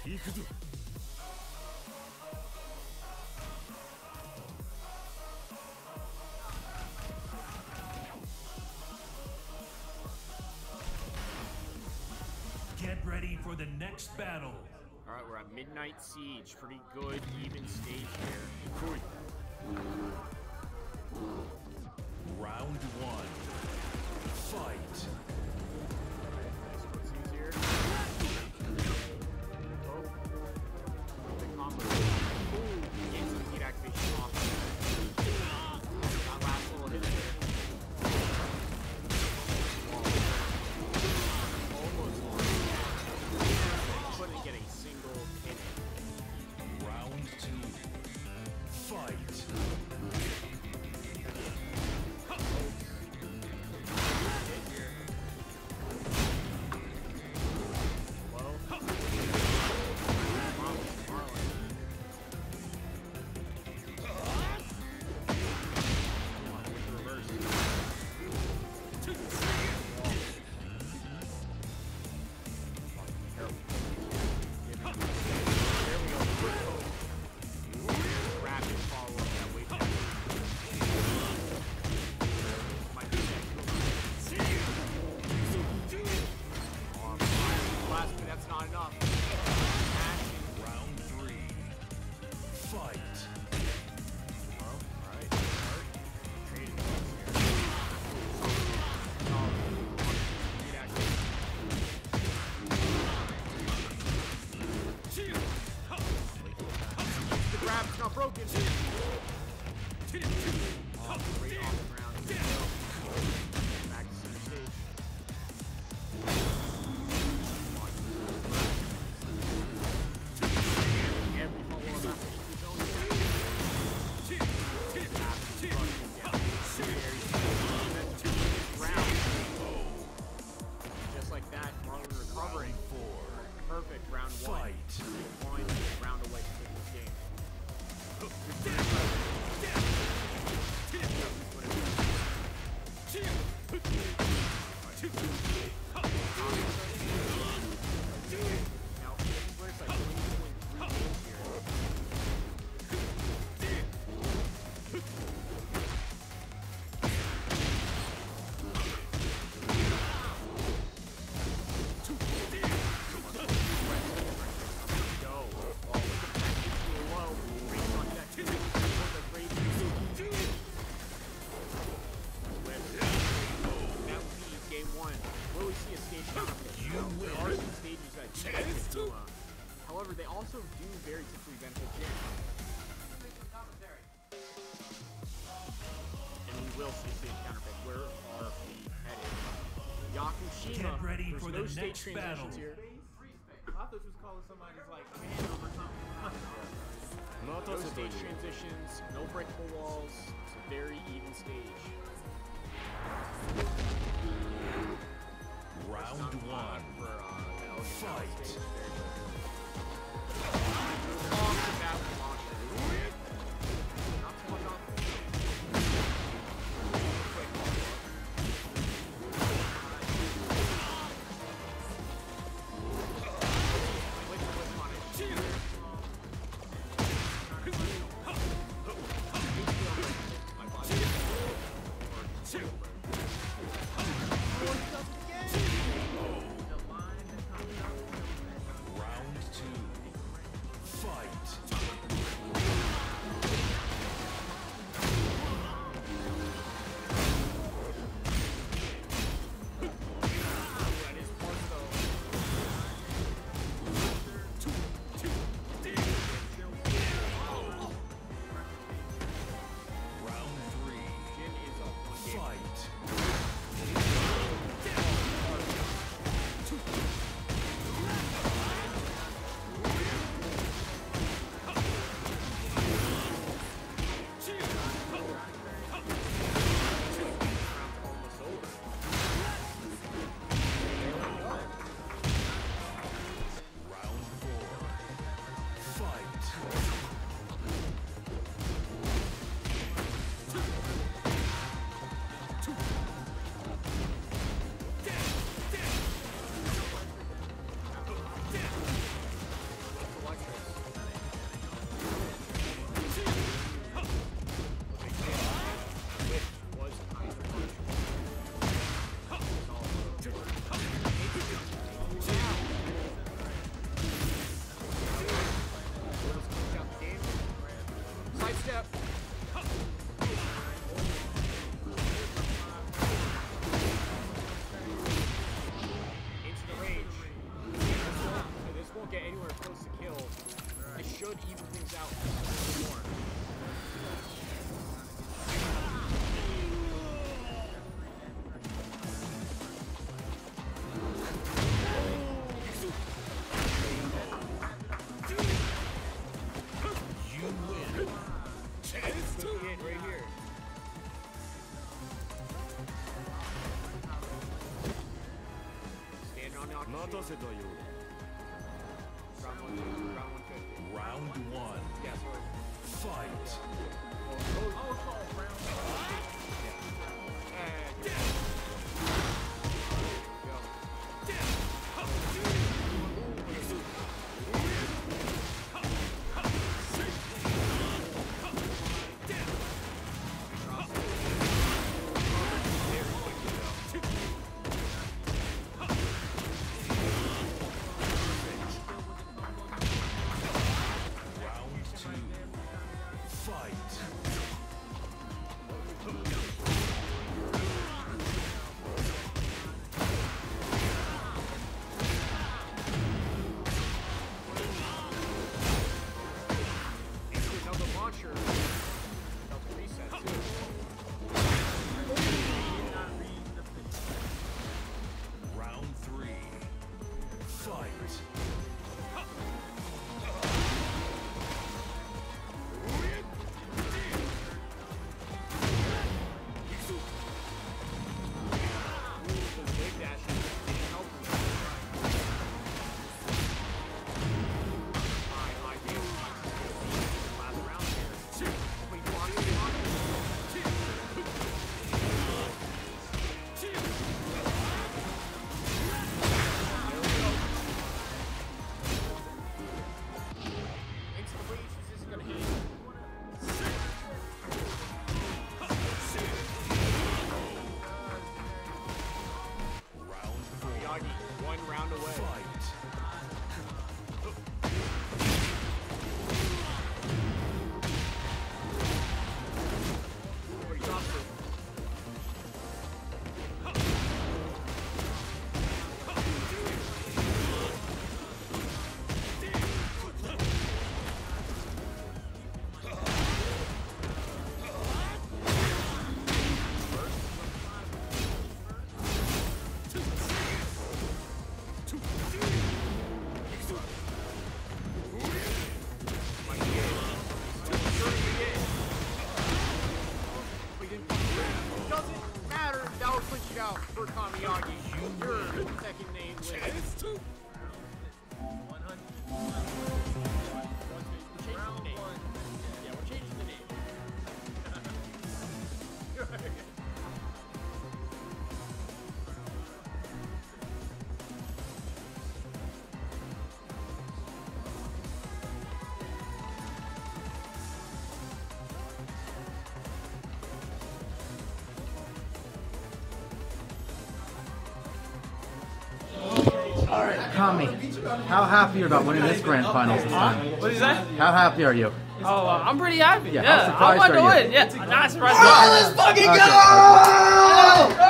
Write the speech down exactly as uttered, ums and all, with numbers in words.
Get ready for the next battle. All right, we're at Midnight Siege. Pretty good, even stage here. Round one. Fight. What's easier? Oh. The combo. Ooh, gets some heat activation off. That last little hit there. Almost lost. Couldn't get a single hit. Round two. Fight. Broken. Oh, great off the ground. Back to center stage. Every follow up after his own round. Just like that, Marlon recovering. Perfect round one. One round away from this game. Now, where's like three point three games here? However, they also do very typically benefit Jin. And we will see stage counterpick. Where are we headed? Yakushima. Get ready There's for no the stage next transitions battle. here. I thought you was calling somebody's like hand over something. No stage transitions, no breakable walls. It's a very even stage. Round one. For, uh, Fight. Round one. Yeah, sorry. Fight. One round away. Fight. Out for KamiYagi. Your second name wins. one hundred. Round one. Yeah, we're changing the name. All right, Kami, how happy are you about winning this grand finals this time? What is that? How happy are you? Oh, uh, I'm pretty happy. Yeah, Yeah, how surprised I wanted to are you? win. Yeah, not surprised. Oh, let's fucking go!